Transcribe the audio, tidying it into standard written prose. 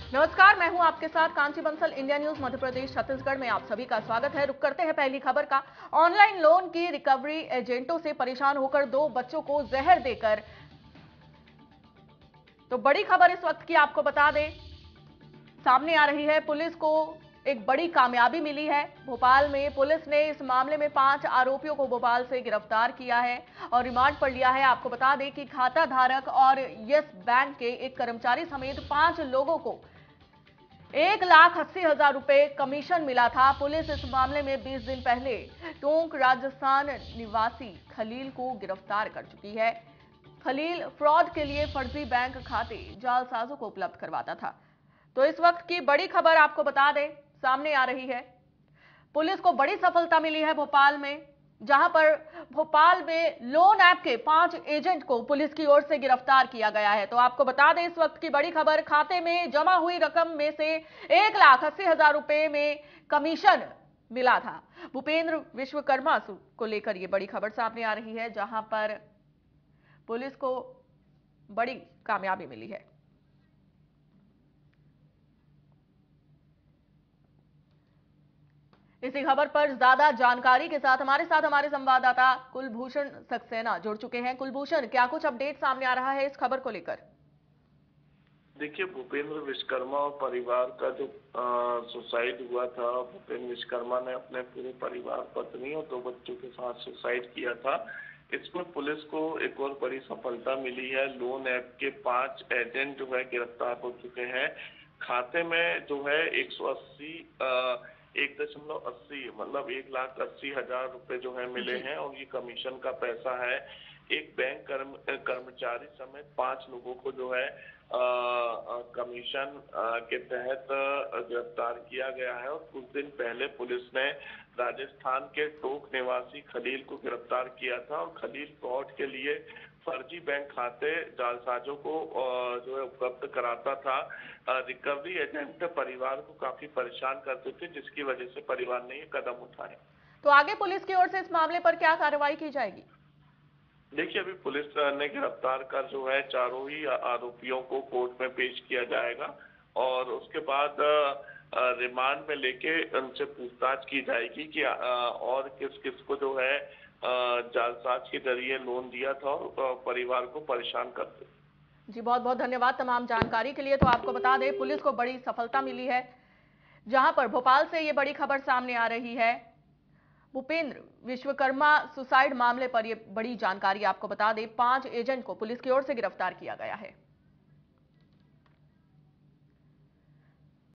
नमस्कार, मैं हूं आपके साथ कांची बंसल। इंडिया न्यूज मध्य प्रदेश छत्तीसगढ़ में आप सभी का स्वागत है। रुक करते हैं पहली खबर का। ऑनलाइन लोन की रिकवरी एजेंटों से परेशान होकर 2 बच्चों को जहर देकर, तो बड़ी खबर इस वक्त की आपको बता दें, सामने आ रही है। पुलिस को एक बड़ी कामयाबी मिली है। भोपाल में पुलिस ने इस मामले में 5 आरोपियों को भोपाल से गिरफ्तार किया है और रिमांड पर लिया है। आपको बता दें कि खाता धारक और यस बैंक के एक कर्मचारी समेत 5 लोगों को 1,80,000 रुपए कमीशन मिला था। पुलिस इस मामले में 20 दिन पहले टोंक राजस्थान निवासी खलील को गिरफ्तार कर चुकी है। खलील फ्रॉड के लिए फर्जी बैंक खाते जालसाजों को उपलब्ध करवाता था। तो इस वक्त की बड़ी खबर आपको बता दें, सामने आ रही है। पुलिस को बड़ी सफलता मिली है भोपाल में, जहां पर भोपाल में लोन ऐप के 5 एजेंट को पुलिस की ओर से गिरफ्तार किया गया है। तो आपको बता दें इस वक्त की बड़ी खबर, खाते में जमा हुई रकम में से 1,80,000 रुपए में कमीशन मिला था। भूपेंद्र विश्वकर्मा को लेकर यह बड़ी खबर सामने आ रही है, जहां पर पुलिस को बड़ी कामयाबी मिली है। इसी खबर पर ज्यादा जानकारी के साथ हमारे संवाददाता कुलभूषण सक्सेना जुड़ चुके हैं। कुलभूषण, क्या कुछ अपडेट सामने आ रहा है इस खबर को लेकर? देखिए, भूपेंद्र विश्वकर्मा और परिवार का जो सुसाइड हुआ था, भूपेंद्र विश्वकर्मा ने अपने पूरे परिवार, पत्नी और 2 बच्चों के साथ सुसाइड किया था। इसमें पुलिस को एक और बड़ी सफलता मिली है। लोन ऐप के 5 एजेंट जो है गिरफ्तार हो चुके हैं। खाते में जो है 1.80 मतलब 1,80,000 रुपए जो है मिले हैं और ये कमीशन का पैसा है। एक बैंक कर्मचारी समेत 5 लोगों को जो है कमीशन के तहत गिरफ्तार किया गया है। और कुछ दिन पहले पुलिस ने राजस्थान के टोंक निवासी खलील को गिरफ्तार किया था और खलील फ्रॉड के लिए फर्जी बैंक खाते जालसाजों को जो है उपलब्ध कराता था। रिकवरी एजेंट परिवार को काफी परेशान करते थे, जिसकी वजह से परिवार ने ये कदम उठाए। तो आगे पुलिस की ओर से इस मामले पर क्या कार्रवाई की जाएगी? देखिए, अभी पुलिस ने गिरफ्तार कर जो है चारों ही आरोपियों को कोर्ट में पेश किया जाएगा और उसके बाद रिमांड में लेके उनसे पूछताछ की जाएगी कि और किस किस को जो है जालसाज के जरिए लोन दिया था और परिवार को परेशान करते। जी, बहुत बहुत धन्यवाद तमाम जानकारी के लिए। तो आपको बता दें, पुलिस को बड़ी सफलता मिली है, जहां पर भोपाल से ये बड़ी खबर सामने आ रही है। भूपेंद्र विश्वकर्मा सुसाइड मामले पर यह बड़ी जानकारी आपको बता दें, 5 एजेंट को पुलिस की ओर से गिरफ्तार किया गया है।